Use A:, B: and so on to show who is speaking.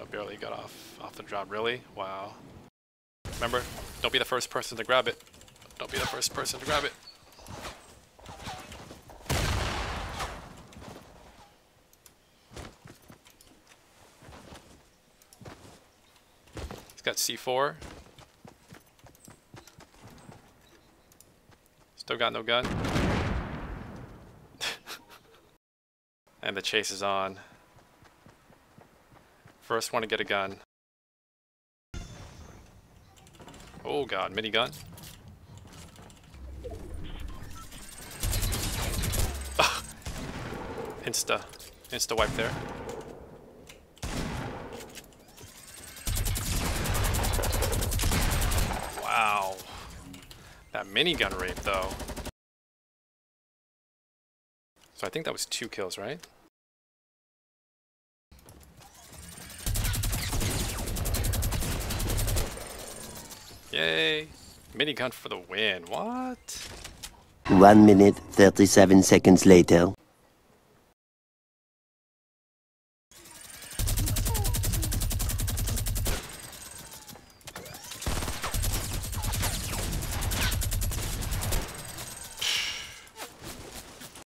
A: barely got off the drop. Really? Wow. Remember, don't be the first person to grab it. Don't be the first person to grab it. He's got C4. Still got no gun. And the chase is on. First one to get a gun. Oh god, minigun. Insta wipe there. Wow. That minigun rape though. So I think that was 2 kills, right? Yay! Minigun for the win. What?
B: 1 minute, 37 seconds later.